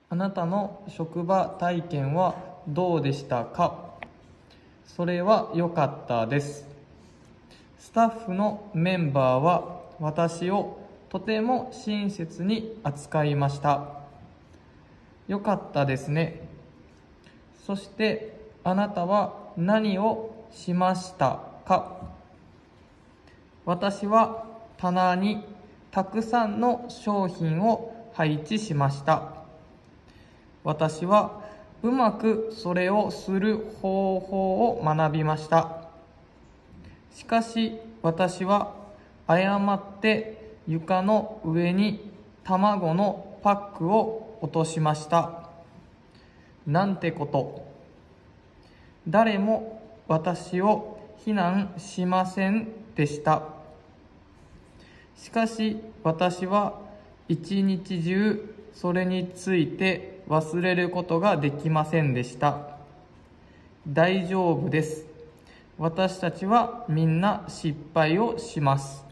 あなたの職場体験はどうでしたか？それは良かったです。スタッフのメンバーは私をとても親切に扱いました。良かったですね。そしてあなたは何をしましたか？私は棚にたくさんの商品を配置しました。私はうまくそれをする方法を学びました。しかし私は誤って床の上に卵のパックを落としました。なんてこと。誰も私を非難しませんでした。しかし私は一日中それについて忘れることができませんでした。大丈夫です。私たちはみんな失敗をします。